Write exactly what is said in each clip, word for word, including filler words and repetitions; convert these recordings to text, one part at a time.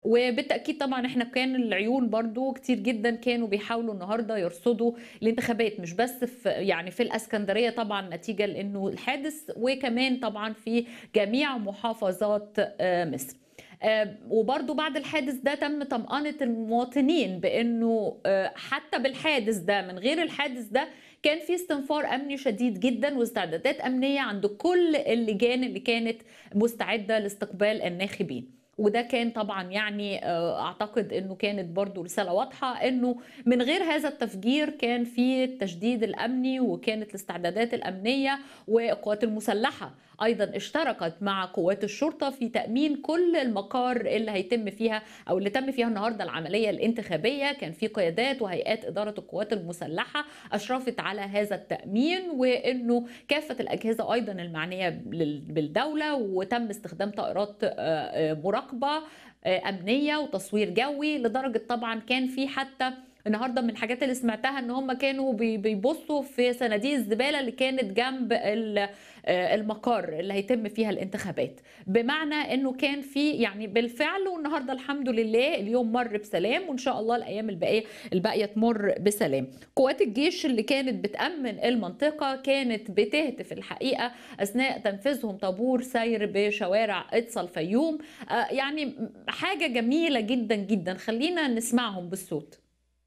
وبالتأكيد طبعًا إحنا كان العيون برضه كتير جدًا كانوا بيحاولوا النهارده يرصدوا الانتخابات، مش بس في يعني في الإسكندرية طبعًا نتيجة لإنه الحادث، وكمان طبعًا في جميع محافظات آآ مصر. آآ وبرضه بعد الحادث ده تم طمأنة المواطنين بإنه آآ حتى بالحادث ده، من غير الحادث ده كان في استنفار أمني شديد جدًا واستعدادات أمنية عند كل اللجان اللي كانت مستعدة لاستقبال الناخبين. وده كان طبعًا يعني آآ أعتقد إنه كانت برضه رسالة واضحة إنه من غير هذا التفجير كان في التشديد الأمني، وكانت الاستعدادات الأمنية والقوات المسلحة أيضًا اشتركت مع قوات الشرطة في تأمين كل المقار اللي هيتم فيها أو اللي تم فيها النهارده العملية الانتخابية. كان في قيادات وهيئات إدارة القوات المسلحة أشرفت على هذا التأمين، وإنه كافة الأجهزة أيضًا المعنية بال بالدولة، وتم استخدام طائرات آآ آآ مراقبة آآ أمنية وتصوير جوي، لدرجة طبعًا كان في حتى النهارده من الحاجات اللي سمعتها إن هم كانوا بي بيبصوا في صناديق الزبالة اللي كانت جنب ال آآ المقار اللي هيتم فيها الانتخابات، بمعنى إنه كان في يعني بالفعل. والنهارده الحمد لله اليوم مَر بسلام، وإن شاء الله الأيام الباقية الباقية تمُر بسلام. قوات الجيش اللي كانت بتأمِّن المنطقة كانت بتهتف الحقيقة أثناء تنفيذهم طابور سير بشوارع إدصا الفيوم. آآ يعني م حاجة جميلة جدًا، جدًا. خلّينا نسمعهم بالصوت.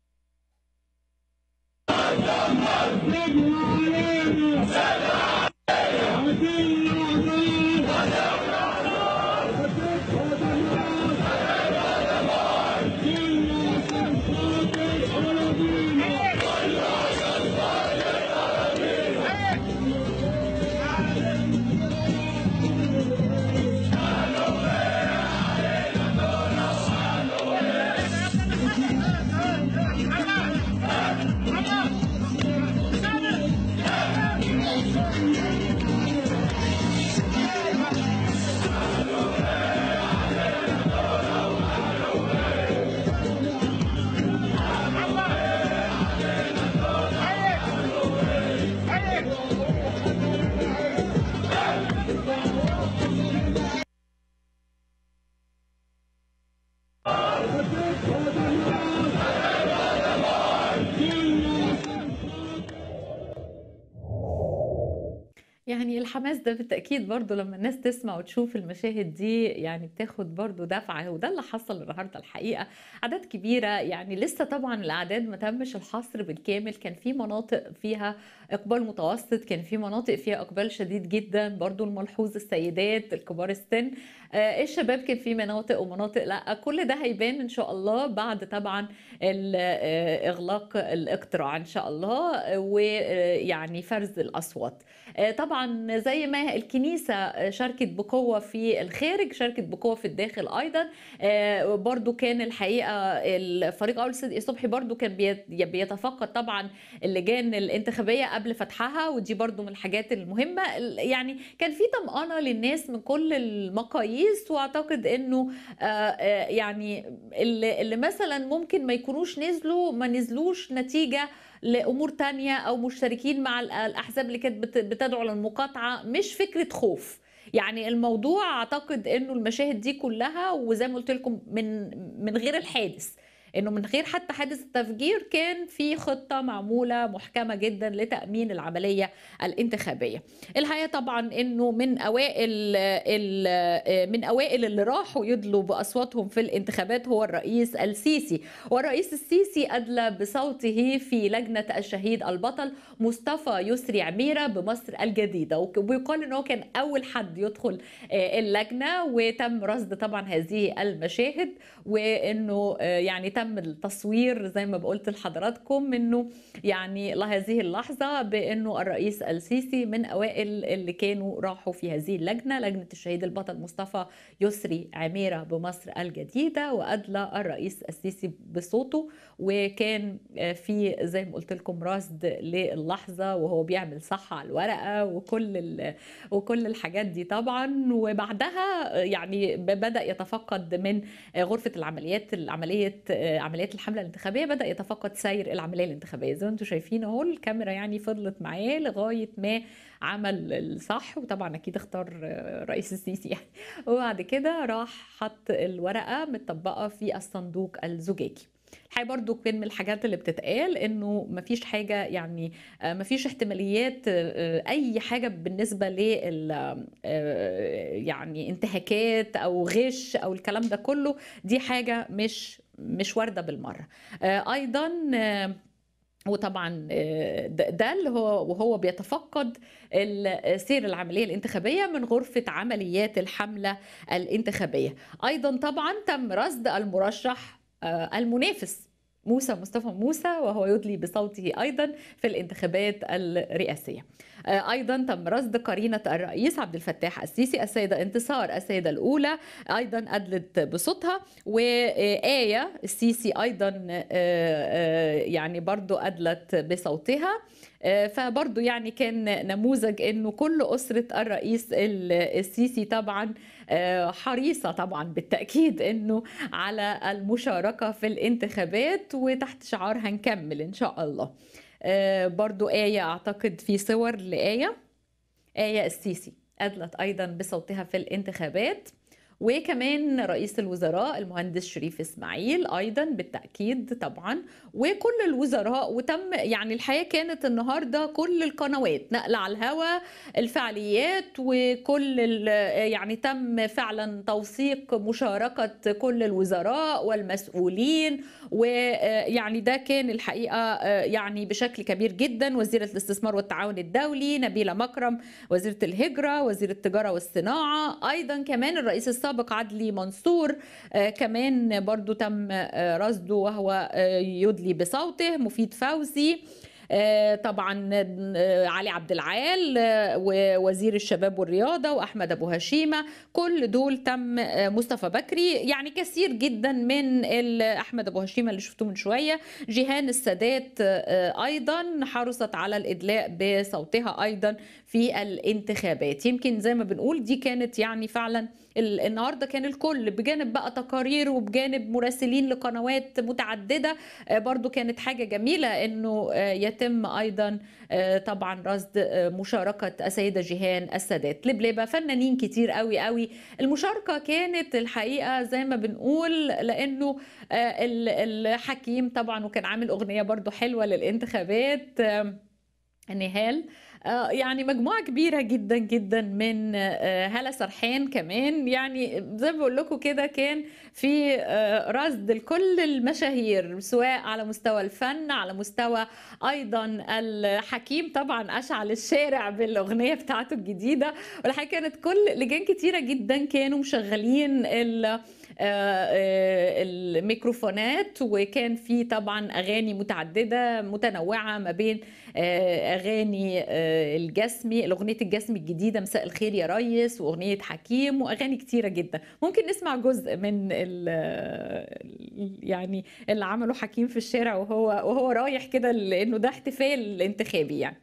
يعني الحماس ده بالتأكيد برضه لمّا الناس تسمع وتشوف المشاهد دي يعني بتاخد برضه دفعة، وده اللي حصل النهارده الحقيقة. أعداد كبيرة، يعني لسه طبعًا الأعداد ما تمش الحصر بالكامل، كان في مناطق فيها إقبال متوسط، كان في مناطق فيها إقبال شديد جدًا، برضه الملحوظ السيدات، الكبار السن، آآ الشباب كان في مناطق ومناطق لأ. كل ده هيبان إن شاء الله بعد طبعًا ال آآ إغلاق الاقتراع إن شاء الله، ويعني فرز الأصوات. آآ طبعًا زي ما الكنيسة شاركت بقوة في الخارج، شاركت بقوة في الداخل أيضًا. آآ برضه كان الحقيقة الفريق أول صدقي صبحي برضه كان بيت بيتفقد طبعًا اللجان الانتخابية قبل فتحها، ودي برضه من الحاجات المهمة. ال يعني كان في طمأنة للناس من كل المقاييس، وأعتقد إنه آآ آآ يعني اللي اللي مثلًا ممكن ما يكونوش نزلوا، ما نزلوش نتيجة لأمور تانية أو مشتركين مع ال الأحزاب اللي كانت بت بتدعو للمقاطعة، مش فكرة خوف. يعني الموضوع أعتقد إنه المشاهد دي كلها، وزي ما قُلت لكم من من غير الحادث، إنه من غير حتى حادث التفجير كان في خطة معمولة محكمة جدًا لتأمين العملية الانتخابية. الحقيقة طبعًا إنه من أوائل ال آآ من أوائل اللي راحوا يدلوا بأصواتهم في الانتخابات هو الرئيس السيسي، والرئيس السيسي أدلى بصوته في لجنة الشهيد البطل مصطفى يسري عميرة بمصر الجديدة، وك ويُقال إن هو كان أول حد يدخل آآ اللجنة، وتم رصد طبعًا هذه المشاهد، وإنه آآ يعني تم التصوير زي ما ب قُلت لحضراتكم إنه يعني لهذه اللحظة بإنه الرئيس السيسي من أوائل اللي كانوا راحوا في هذه اللجنة، لجنة الشهيد البطل مصطفى يسري عميرة بمصر الجديدة، وأدلى الرئيس السيسي بصوته. وكان آآ في زي ما قُلت لكم رصد للحظة وهو بيعمل صح على الورقة وكل ال وكل الحاجات دي طبعًا. وبعدها يعني ب بدأ يتفقد من آآ غرفة العمليات عملية عمليات الحملة الانتخابية بدأ يتفقد سير العملية الانتخابية. زي ما أنتم شايفين أهو الكاميرا يعني فضلت معاه لغاية ما عمل الصح، وطبعا أكيد اختار رئيس السيسي يعني. وبعد كده راح حط الورقة متطبقة في الصندوق الزجاجي. الحقيقة برضو كان من الحاجات اللي بتتقال انه مفيش حاجة يعني مفيش احتماليات اي حاجة بالنسبة لل يعني انتهاكات او غش او الكلام ده كله، دي حاجة مش مش واردة بالمرة. ايضا وطبعا ده اللي هو وهو بيتفقد سير العملية الانتخابية من غرفة عمليات الحملة الانتخابية. ايضا طبعا تم رصد المرشح المنافس موسى مصطفى موسى وهو يدلي بصوته أيضا في الانتخابات الرئاسية. أيضا تم رصد قرينة الرئيس عبد الفتاح السيسي السيدة انتصار السيدة الأولى أيضا أدلت بصوتها، وآية السيسي أيضا يعني برضو أدلت بصوتها. فبرضو يعني كان نموذج انه كل أسرة الرئيس السيسي طبعا حريصة طبعا بالتأكيد انه على المشاركة في الانتخابات، وتحت شعار هنكمل ان شاء الله. برضو آية اعتقد في صور لآية آية السيسي أدلت ايضا بصوتها في الانتخابات، وكمان رئيس الوزراء المهندس شريف اسماعيل ايضا بالتاكيد طبعا، وكل الوزراء. وتم يعني الحقيقه كانت النهارده كل القنوات نقل على الهواء الفعاليات، وكل يعني تم فعلا توثيق مشاركه كل الوزراء والمسؤولين، ويعني ده كان الحقيقه يعني بشكل كبير جدا. وزيره الاستثمار والتعاون الدولي نبيله مكرم، وزيره الهجره، وزير التجاره والصناعه، ايضا كمان الرئيس السابق عدلي منصور آه كمان برضو تم آه رصده وهو آه يدلي بصوته، مفيد فوزي آه طبعا آه علي عبد العال آه ووزير الشباب والرياضة وأحمد أبو هشيمة، كل دول تم آه مصطفى بكري، يعني كثير جدا من أحمد أبو هشيمة اللي شفتوه من شوية. جيهان السادات آه أيضا حرصت على الإدلاء بصوتها أيضا في الانتخابات. يمكن زي ما بنقول دي كانت يعني فعلا النهارده كان الكل بجانب بقى تقارير وبجانب مراسلين لقنوات متعدده، برضو كانت حاجه جميله انه يتم ايضا طبعا رصد مشاركه السيده جيهان السادات. لبلبه فنانين كتير قوي قوي. المشاركه كانت الحقيقه زي ما بنقول لانه الحكيم طبعا وكان عامل اغنيه برضو حلوه للانتخابات نهال، يعني مجموعة كبيرة جدا جدا من هالة سرحان كمان، يعني زي ما بقول لكم كده كان في رصد لكل المشاهير سواء على مستوى الفن على مستوى أيضا الحكيم طبعا أشعل الشارع بالأغنية بتاعته الجديدة. والحقيقة كانت كل لجان كتيرة جدا كانوا مشغلين الميكروفونات، وكان في طبعا أغاني متعددة متنوعة ما بين أغاني الجسمي الأغنية الجسمي الجديدة مساء الخير يا ريس، وأغنية حكيم، وأغاني كتيرة جدا. ممكن نسمع جزء من يعني اللي عمله حكيم في الشارع وهو وهو رايح كده لأنه ده احتفال انتخابي يعني.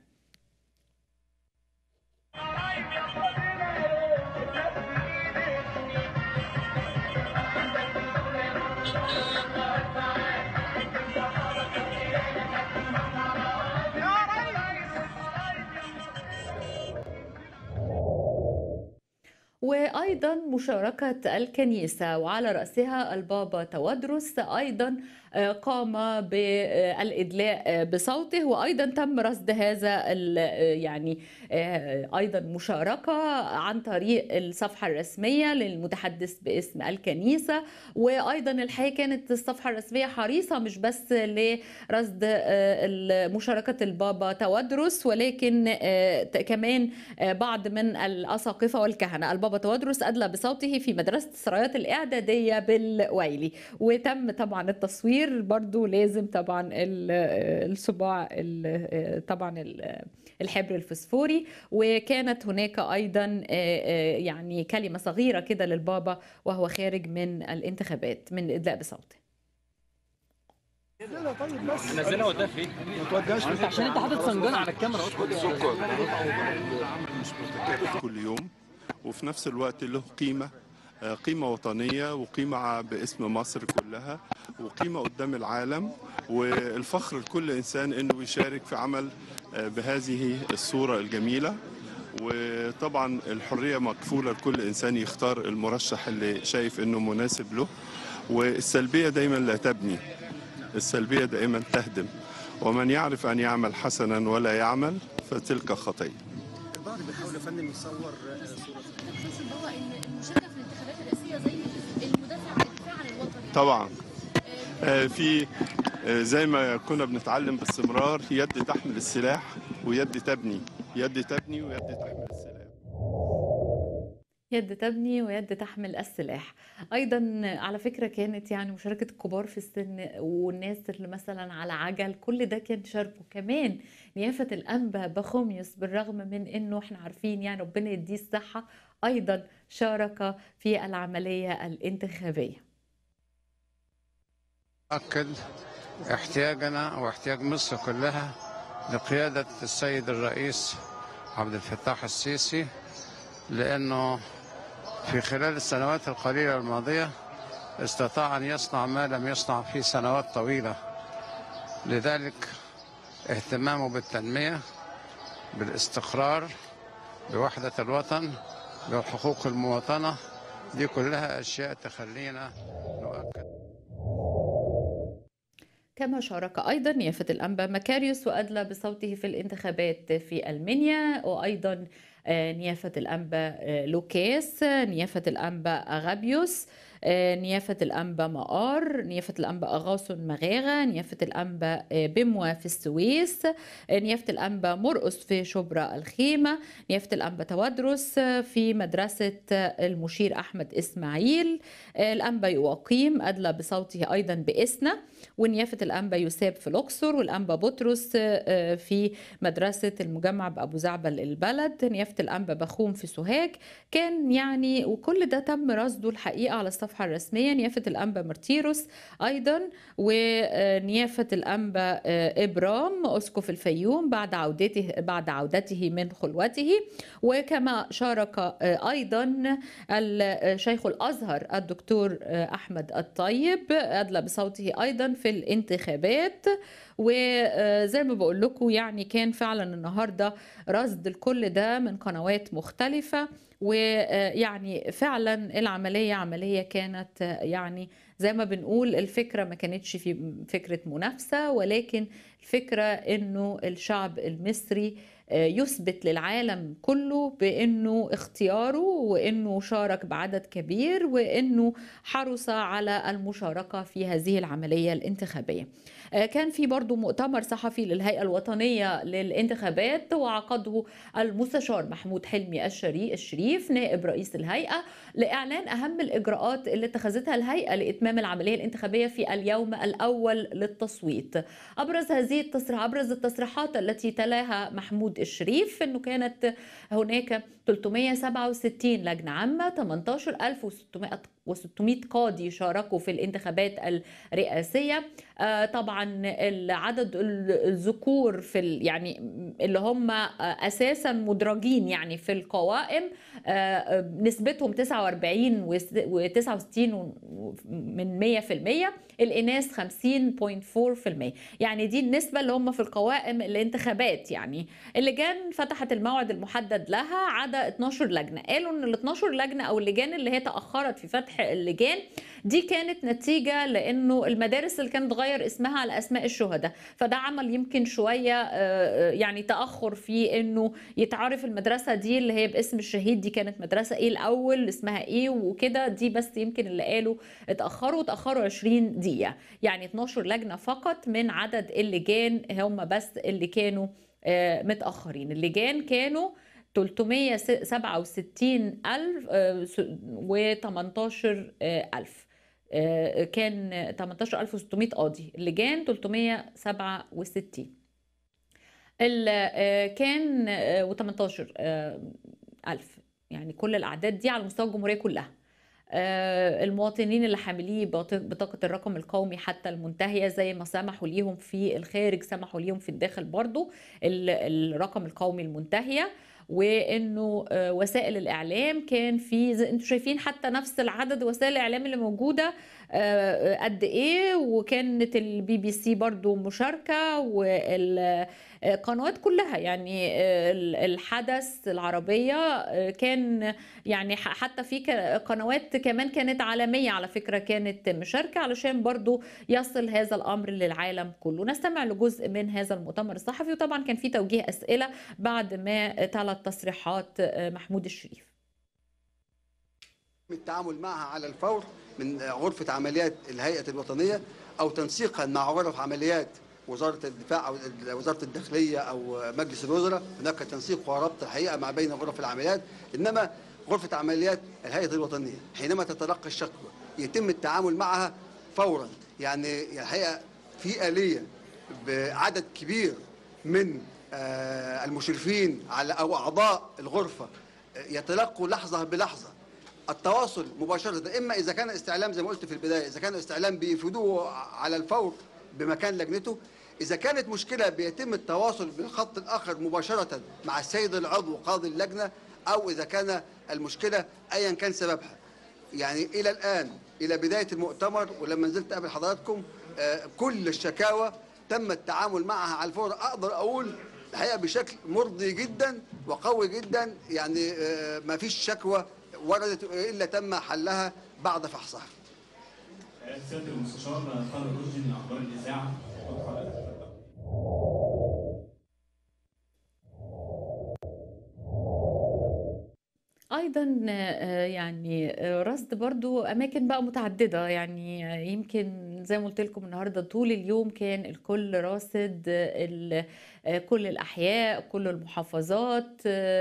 وأيضا مشاركة الكنيسة وعلى رأسها البابا توادرس أيضا قام بالإدلاء بصوته، وأيضا تم رصد هذا يعني أيضا مشاركة عن طريق الصفحة الرسمية للمتحدث باسم الكنيسة. وأيضا الحقيقة كانت الصفحة الرسمية حريصة مش بس لرصد مشاركة البابا توادرس ولكن كمان بعض من الأساقفة والكهنة. البابا توادرس أدلى بصوته في مدرسة السرايات الإعدادية بالويلي، وتم طبعا التصوير برضو لازم طبعا الصباع طبعا الحبر الفسفوري. وكانت هناك أيضا يعني كلمة صغيرة كده للبابا وهو خارج من الانتخابات من الإدلاء بصوته. نزلها طيب بس نزلها وداها فين؟ ما توداش عشان انت حاطط صنجانه على الكاميرا مش بتكلف كل يوم وفي نفس الوقت له قيمه قيمة وطنية وقيمة باسم مصر كلها وقيمة قدام العالم، والفخر لكل إنسان أنه يشارك في عمل بهذه الصورة الجميلة. وطبعا الحرية مكفولة لكل إنسان يختار المرشح اللي شايف أنه مناسب له، والسلبية دايما لا تبني، السلبية دائما تهدم، ومن يعرف أن يعمل حسنا ولا يعمل فتلك خطية. البعض بيحاول يا فندم يصور صورة تحس ان هو ان المشاركه في الانتخابات الرئاسيه زي المدافع الدفاع عن الوطن يعني. طبعا آه، في آه، زي ما كنا بنتعلم باستمرار، يد تحمل السلاح ويد تبني، يد تبني ويد تحمل السلاح. يد تبني ويد تحمل السلاح. أيضا على فكرة كانت يعني مشاركة الكبار في السن والناس اللي مثلا على عجل، كل ده كان شاركوا. كمان نيافة الأنبا بخوميوس بالرغم من أنه احنا عارفين يعني ربنا يديه الصحة، أيضا شارك في العملية الانتخابية. أكد احتياجنا واحتياج مصر كلها لقيادة السيد الرئيس عبد الفتاح السيسي، لأنه في خلال السنوات القليلة الماضية استطاع أن يصنع ما لم يصنع في سنوات طويلة. لذلك اهتمامه بالتنمية، بالاستقرار، بوحدة الوطن، بحقوق المواطنة، دي كلها أشياء تخلينا نؤكد. كما شارك أيضا نيافة الأنبا مكاريوس وأدلى بصوته في الانتخابات في ألمانيا، وأيضا نيافة الأنبا لوكاس، نيافة الأنبا أغابيوس، نيافة الأنبا مقار، نيافة الأنبا أغاصن مغاغة، نيافة الأنبا بموى في السويس، نيافة الأنبا مرقس في شبرا الخيمة، نيافة الأنبا توادرس في مدرسة المشير أحمد إسماعيل، الأنبا يواقيم أدلى بصوته أيضا بإسنا، ونيافة الأنبا يساب في الأقصر، والأنبا بطرس في مدرسة المجمع بأبو زعبل البلد، نيافة الأنبا بخوم في سوهاج. كان يعني وكل ده تم رصده الحقيقة على الصفحة الرسمية. نيافة الأنبا مرتيروس أيضا، ونيافة الأنبا إبرام أسقف الفيوم بعد عودته بعد عودته من خلوته. وكما شارك أيضا الشيخ الأزهر الدكتور أحمد الطيب أدلى بصوته أيضا في الانتخابات. وزي ما بقول لكم يعني كان فعلا النهارده رصد الكل ده من قنوات مختلفة، ويعني فعلا العملية عملية كانت يعني زي ما بنقول الفكرة ما كانتش في فكرة منافسة، ولكن الفكرة انه الشعب المصري يثبت للعالم كله بأنه اختياره، وأنه شارك بعدد كبير، وأنه حرص على المشاركة في هذه العملية الانتخابية. كان في برضو مؤتمر صحفي للهيئة الوطنية للانتخابات، وعقده المستشار محمود حلمي الشريف نائب رئيس الهيئة لإعلان أهم الإجراءات اللي اتخذتها الهيئة لإتمام العملية الانتخابية في اليوم الأول للتصويت. أبرز هذه التصريح أبرز التصريحات التي تلاها محمود الشريف أنه كانت هناك ثلاثمائة وسبعة وستين لجنة عامة، ثمانية عشر ألف وستمائة قاضي شاركوا في الانتخابات الرئاسية. آه طبعا العدد الذكور في ال يعني اللي هم أساسا مدرجين يعني في القوائم آه نسبتهم تسعة وأربعين وتسعة وستين من مئة في المئة، الإناث خمسين فاصلة أربعة بالمئة. يعني دي النسبة اللي هم في القوائم الانتخابات. يعني اللجان فتحت الموعد المحدد لها عدا اتناشر لجنة. قالوا ان ال اتناشر لجنة او اللجان اللي هي تأخرت في فتح اللجان دي كانت نتيجة لانه المدارس اللي كانت تغير اسمها على اسماء الشهداء، فده عمل يمكن شوية يعني تأخر في انه يتعرف المدرسة دي اللي هي باسم الشهيد دي كانت مدرسة ايه الاول، اسمها ايه وكده. دي بس يمكن اللي قالوا اتأخروا اتأخروا عشرين دقيقة. يعني اتناشر لجنة فقط من عدد اللجان هم بس اللي كانوا متأخرين. اللجان كانوا ثلاثمائة وسبعة وستين ألف و18 ألف، كان ثمانية عشر ألف وستمائة قاضي، اللجان ثلاثمائة وسبعة وستين كان و18 ألف، يعني كل الأعداد دي على مستوى الجمهورية كلها. المواطنين اللي حاملين بطاقة الرقم القومي حتى المنتهية زي ما سمحوا ليهم في الخارج سمحوا ليهم في الداخل برضو الرقم القومي المنتهية. وانه وسائل الاعلام كان في زي انتم شايفين حتى نفس العدد وسائل الاعلام اللي موجوده قد ايه، وكانت البي بي سي برضو مشاركه والقنوات كلها، يعني الحدث العربيه كان يعني حتى في قنوات كمان كانت عالميه على فكره كانت مشاركه علشان برضو يصل هذا الامر للعالم كله. نستمع لجزء من هذا المؤتمر الصحفي، وطبعا كان في توجيه اسئله بعد ما تلت تصريحات محمود الشريف. التعامل معها على الفور من غرفة عمليات الهيئة الوطنية أو تنسيقا مع غرف عمليات وزارة الدفاع أو وزارة الداخلية أو مجلس الوزراء. هناك تنسيق وربط الحقيقة ما بين غرف العمليات، إنما غرفة عمليات الهيئة الوطنية حينما تتلقى الشكوى يتم التعامل معها فورا. يعني الحقيقة في آلية بعدد كبير من المشرفين على أو أعضاء الغرفة يتلقوا لحظة بلحظة التواصل مباشرة، إما إذا كان استعلام زي ما قلت في البداية، إذا كان استعلام بيفيدوه على الفور بمكان لجنته، إذا كانت مشكلة بيتم التواصل بالخط الآخر مباشرة مع السيد العضو قاضي اللجنة، أو إذا كان المشكلة أيا كان سببها. يعني إلى الآن إلى بداية المؤتمر ولما نزلت قبل حضراتكم كل الشكاوى تم التعامل معها على الفور. أقدر أقول الحقيقة بشكل مرضي جدا وقوي جدا، يعني ما فيش شكوى وردت إلا تم حلها بعد فحصها. سيادة المستشار طارق رشدي من أخبار الإذاعة. ايضا يعني رصد برضو اماكن بقى متعدده، يعني يمكن زي ما قلت لكم النهارده طول اليوم كان الكل راصد كل الاحياء كل المحافظات،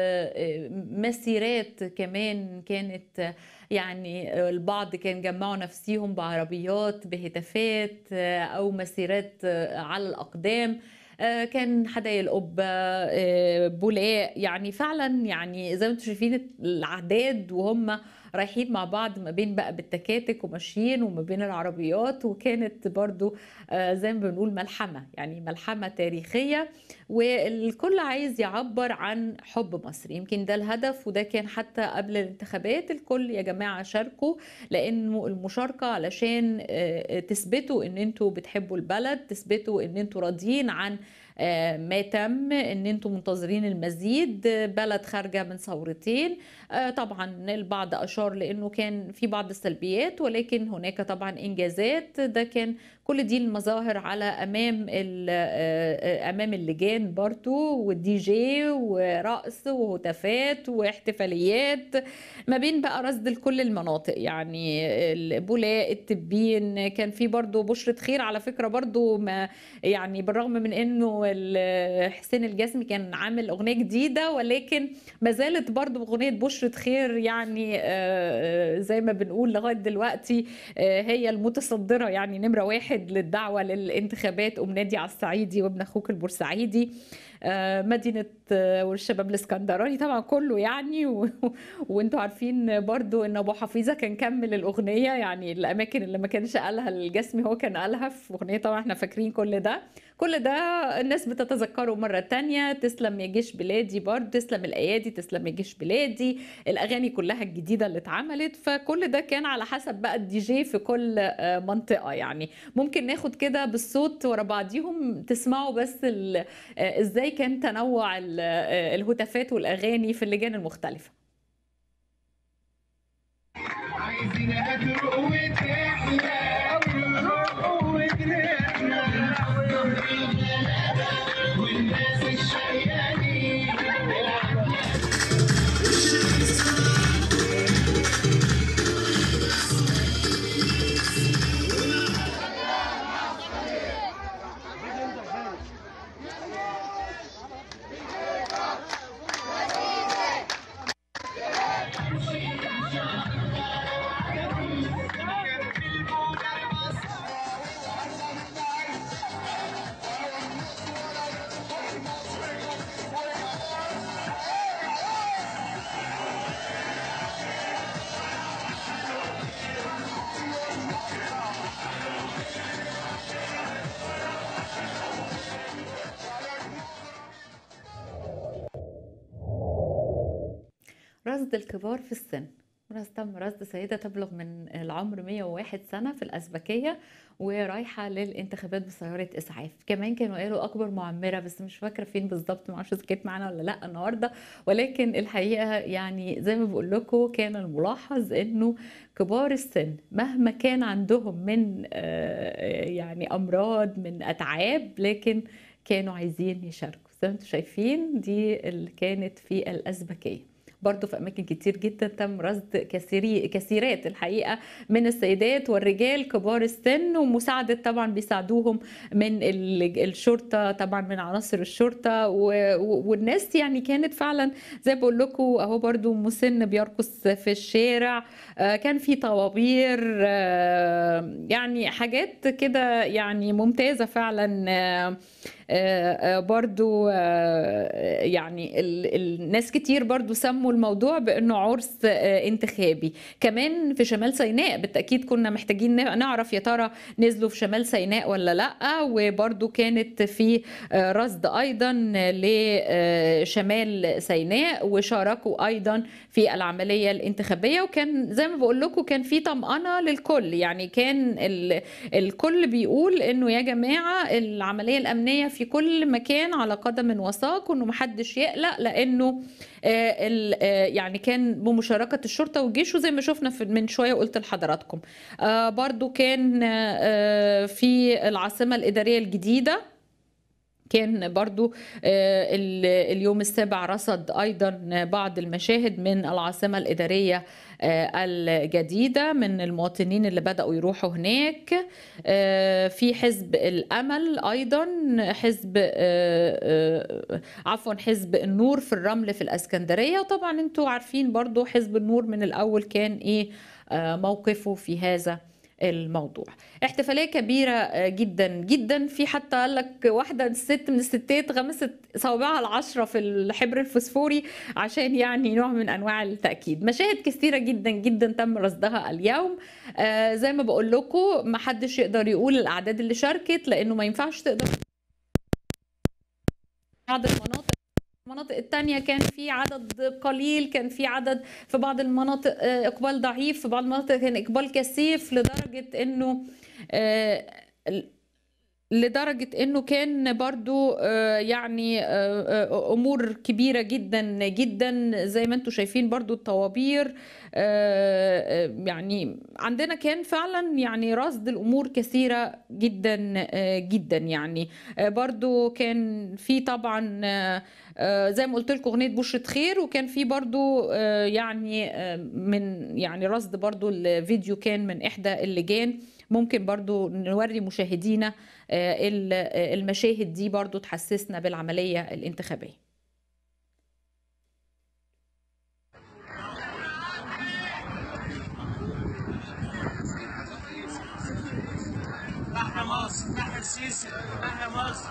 مسيرات كمان كانت، يعني البعض كان جمعوا نفسيهم بعربيات بهتافات او مسيرات على الاقدام، كان حدائق القبة بولاق، يعني فعلا يعني زي ما انتم شايفين الاعداد وهم رايحين مع بعض ما بين بقى بالتكاتك وماشيين وما بين العربيات، وكانت برضو زي ما بنقول ملحمة، يعني ملحمة تاريخية، والكل عايز يعبر عن حب مصر. يمكن ده الهدف، وده كان حتى قبل الانتخابات الكل يا جماعة شاركوا، لأنه المشاركة علشان تثبتوا ان انتوا بتحبوا البلد، تثبتوا ان انتوا راضيين عن ما تم، ان انتم منتظرين المزيد، بلد خارجه من ثورتين. طبعا البعض اشار لانه كان في بعض السلبيات، ولكن هناك طبعا انجازات. ده كان كل دي المظاهر على امام امام اللجان برضو، والدي جي ورقص وهتافات واحتفاليات ما بين بقى رصد لكل المناطق، يعني البولاق التبين كان في برضو بشرة خير على فكرة برضو، ما يعني بالرغم من انه حسين الجسمي كان عامل اغنية جديدة، ولكن ما زالت برضو اغنية بشرة خير يعني زي ما بنقول لغاية دلوقتي هي المتصدرة، يعني نمرة واحد للدعوة للانتخابات. أم نادي على الصعيدي وابن أخوك البورسعيدي، مدينة والشباب الاسكندراني طبعا كله يعني و... وانتوا عارفين برضو ان ابو حفيظة كان كمل الاغنية، يعني الاماكن اللي ما كانش قالها الجسمي هو كان قالها في اغنية. طبعا احنا فاكرين كل ده كل ده الناس بتتذكره مرة تانية. تسلم يا جيش بلادي برضو، تسلم الايادي، تسلم يا جيش بلادي، الاغاني كلها الجديدة اللي اتعملت. فكل ده كان على حسب بقى الدي جي في كل منطقة. يعني ممكن ناخد كده بالصوت ورا بعضيهم تسمعوا بس ازاي كان تنوع الهتافات والاغاني في اللجان المختلفه. عايزين ادرق وتحلى والناس الشقيانين رصد الكبار في السن. تم رصد سيدة تبلغ من العمر مئة وواحد سنة في الأزبكية ورايحة للانتخابات بسيارة إسعاف. كمان كانوا قالوا أكبر معمرة، بس مش فاكرة فين بالظبط، معرفش إذا كانت معانا ولا لأ النهاردة، ولكن الحقيقة يعني زي ما بقول لكم كان الملاحظ إنه كبار السن مهما كان عندهم من يعني أمراض من أتعاب، لكن كانوا عايزين يشاركوا. زي ما انتم شايفين دي اللي كانت في الأزبكية. برضو في أماكن كتير جدا تم رصد كثيري كثيرات الحقيقة من السيدات والرجال كبار السن، ومساعدة طبعا بيساعدوهم من الشرطة، طبعا من عناصر الشرطة، والناس يعني كانت فعلا زي بقول لكم اهو برضو مسن بيرقص في الشارع، كان في طوابير، يعني حاجات كده يعني ممتازة فعلا. برضو يعني الناس كتير برضو سموا الموضوع بأنه عرس انتخابي. كمان في شمال سيناء بالتأكيد كنا محتاجين نعرف يا ترى نزلوا في شمال سيناء ولا لأ، وبرضو كانت في رصد أيضا لشمال سيناء وشاركوا أيضا في العملية الانتخابية. وكان زي ما بقول لكم كان في طمأنة للكل، يعني كان الكل بيقول أنه يا جماعة العملية الأمنية في كل مكان على قدم وساق، وانه محدش يقلق، لانه يعني كان بمشاركة الشرطة والجيش، وزي ما شفنا من شوية قلت لحضراتكم. برضو كان في العاصمة الإدارية الجديدة كان برضو اليوم السابع رصد أيضا بعض المشاهد من العاصمة الإدارية الجديدة من المواطنين اللي بدأوا يروحوا هناك. في حزب الأمل أيضا، حزب عفوا حزب النور في الرمل في الإسكندرية. وطبعا انتوا عارفين برضو حزب النور من الأول كان إيه موقفه في هذا الموضوع. احتفالية كبيرة جدا جدا، في حتى قال لك واحدة ست من الستات غمست صوابعها العشرة في الحبر الفسفوري عشان يعني نوع من أنواع التأكيد. مشاهد كثيرة جدا جدا تم رصدها اليوم. آه زي ما بقول لكم ما حدش يقدر يقول الأعداد اللي شاركت، لأنه ما ينفعش تقدر. بعض المناطق المناطق التانية كان في عدد قليل، كان في عدد في بعض المناطق إقبال ضعيف، في بعض المناطق كان إقبال كثيف، لدرجة إنه لدرجة إنه كان برضو يعني أمور كبيرة جدا جدا زي ما انتم شايفين. برضو الطوابير، يعني عندنا كان فعلا يعني رصد الأمور كثيرة جدا جدا. يعني برضو كان في طبعا زي ما قلت لكم أغنية بشرة خير، وكان في برضو يعني من يعني رصد برضو الفيديو كان من إحدى اللجان. ممكن برضو نوري مشاهدينا المشاهد دي برضو تحسسنا بالعملية الانتخابية. احنا مصر، احنا السيسي، احنا مصر.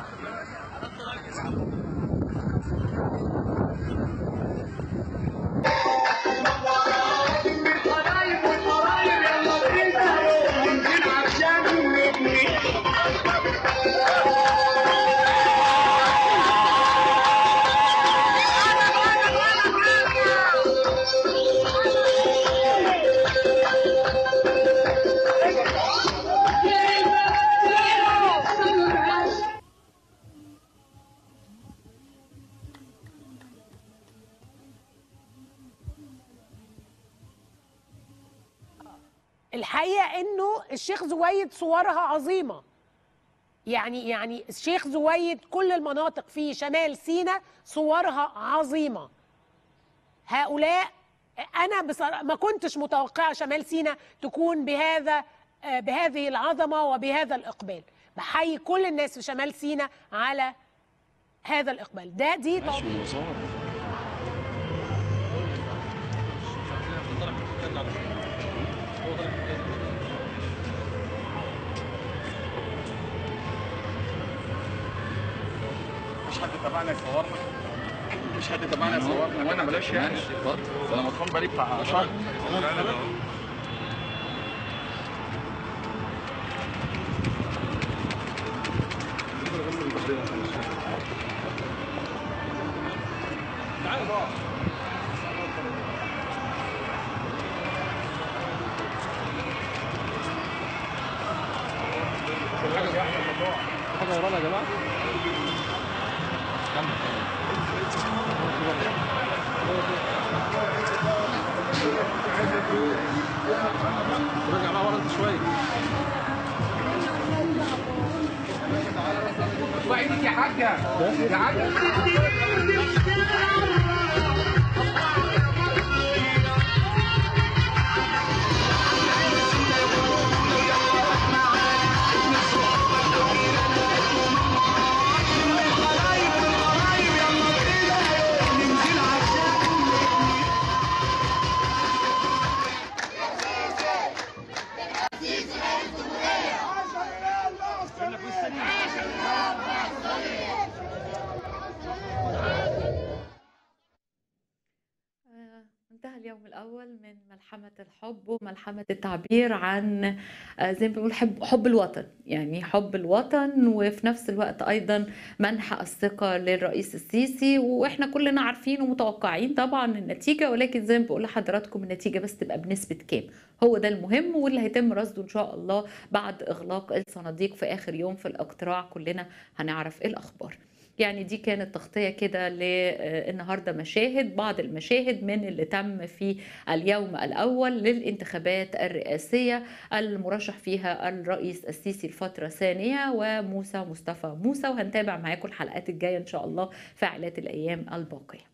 الحقيقة انه الشيخ زويد صورها عظيمة، يعني يعني الشيخ زويد كل المناطق في شمال سيناء صورها عظيمة. هؤلاء انا بصراحة ما كنتش متوقعة شمال سيناء تكون بهذا بهذه العظمة وبهذا الإقبال. بحيي كل الناس في شمال سيناء على هذا الإقبال. ده دي مش حد تبعنا يصورنا، مش حد تبعنا يصورنا وانا بلاش يعني. انا مطحون بقالي بتاع شهر. تعال بقى. حاجه ورانا يا جماعه. رجع بقى ورا انت شويه. ارفع ايدك يا حاجه يا حاجه. انتهى اليوم الأول من ملحمة الحب وملحمة التعبير عن آه، زي ما بنقول حب حب الوطن، يعني حب الوطن، وفي نفس الوقت أيضا منح الثقة للرئيس السيسي. وإحنا كلنا عارفين ومتوقعين طبعا النتيجة، ولكن زي ما بقول لحضراتكم النتيجة بس تبقى بنسبة كام، هو ده المهم واللي هيتم رصده إن شاء الله بعد إغلاق الصناديق في آخر يوم في الاقتراع. كلنا هنعرف إيه الأخبار. يعني دي كانت تغطية كده للنهاردة، مشاهد بعض المشاهد من اللي تم في اليوم الأول للانتخابات الرئاسية المرشح فيها الرئيس السيسي الفترة الثانية وموسى مصطفى موسى. وهنتابع معاكم الحلقات الجاية إن شاء الله فعالات الأيام الباقية.